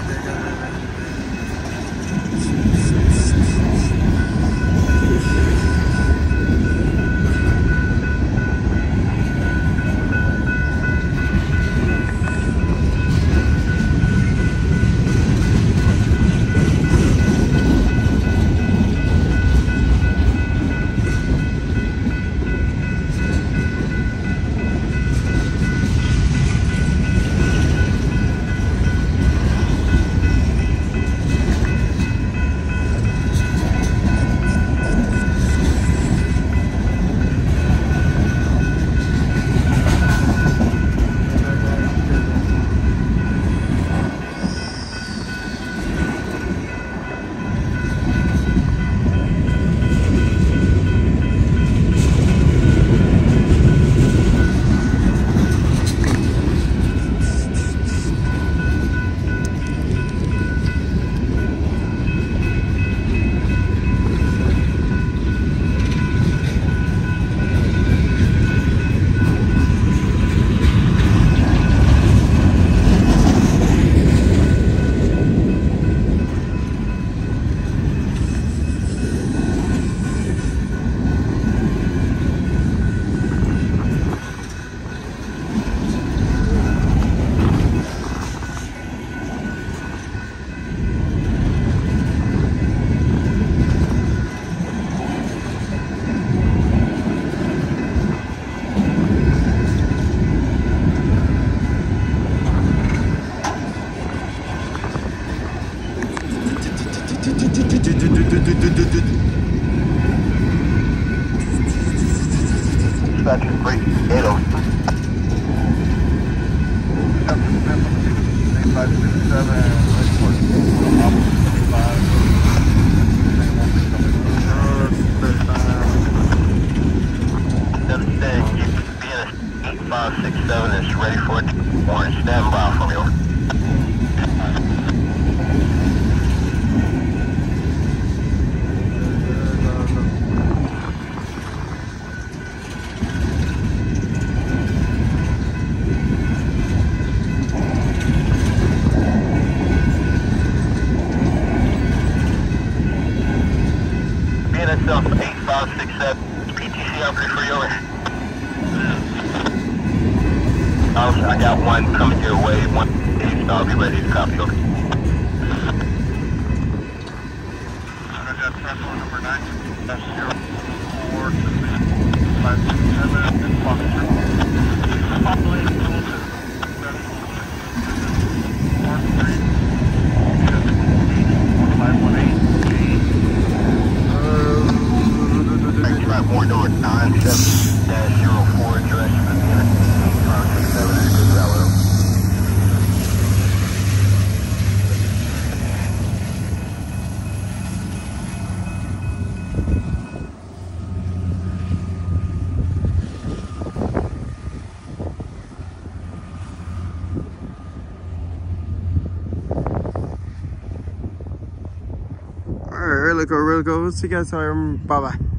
Dispatcher 380. 8567 is ready for it. Orange, stand by for me. Over. BNSF 8567, PTC out there for you. Over. I got one coming your way, one east, I'll be ready to copy. Over. Got platform number 9, that's 04 567, and walk through. Population level 2. Mark 3, 518, thanks, right, more door 97-04, direction of the 567 is good route. Alright, really cool. See you guys later. Bye bye.